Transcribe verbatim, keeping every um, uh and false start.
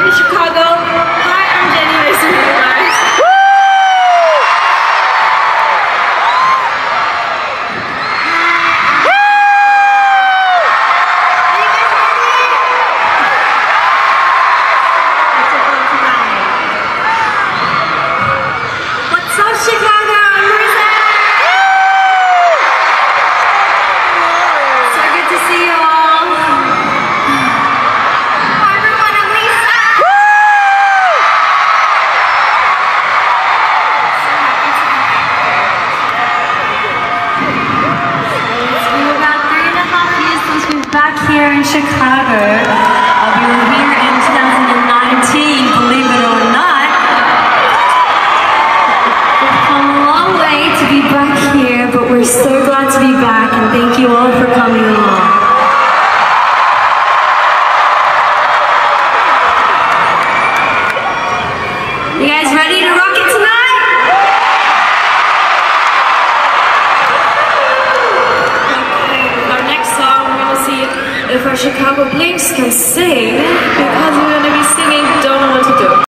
in Chicago. Hi, I'm Jenny. Nice to meet you guys. What's up, Chicago? I'm Marissa. So good to see you all. Hi, everyone. I'm Lisa. It's been about three and a half years since we're back here in Chicago. Uh, we were here in two thousand nineteen, believe it or not. We've come a long way to be back here, but we're so glad to be back, and thank you all for coming along. You guys ready to rock it tonight? Okay, with our next song, we're gonna see if our Chicago Blinks can sing, because we're gonna be singing Don't Know What to Do.